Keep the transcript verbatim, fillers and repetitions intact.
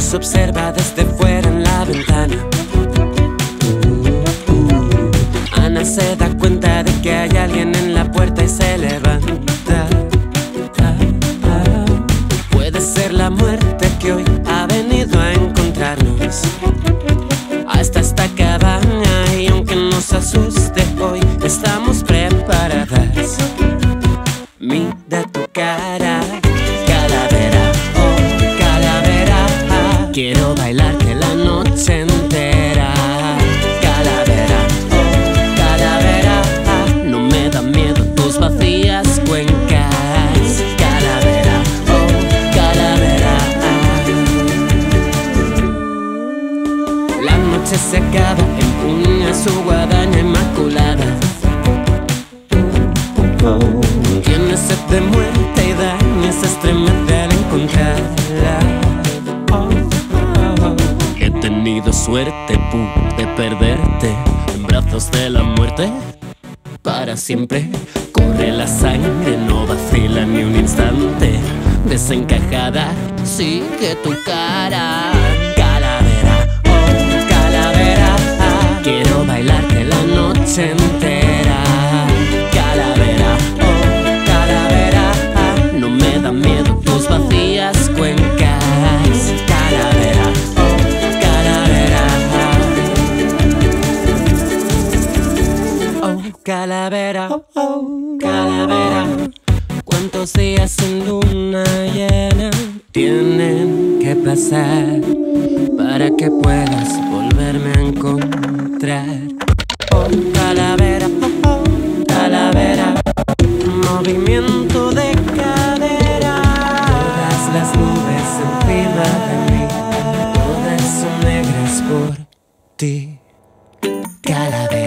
nos observa desde fuera en la ventana. Ana se da cuenta de que hay alguien en la puerta y se levanta. Puede ser la muerte que hoy ha venido a encontrarnos hasta esta cabaña, y aunque nos asuste hoy, estamos preparadas. Mira tu cara, calavera, oh calavera. Quiero bailarte la noche entera. Calavera, oh calavera. No me da miedo tus vacías cuencas. Calavera, oh calavera. La noche se acaba, empuña su guadaña inmaculada. Tiene sed de muerte y daño, se estremece al encontrarla. Oh, oh, oh. He tenido suerte, pude perderte en brazos de la muerte para siempre. Corre la sangre, no vacila ni un instante. Desencajada, sigue tu cara. Calavera, oh calavera. Quiero bailarte la noche entera. Calavera, oh calavera. No me da miedo tus vacías cuencas. Calavera, oh calavera. Oh calavera, oh, oh calavera. ¿Cuántos días en luna llena tienen que pasar para que puedas volverme a encontrar? Oh calavera, oh, oh calavera. Movimiento de cadera. Todas las nubes encima de mí, todas son negras por ti. Calavera.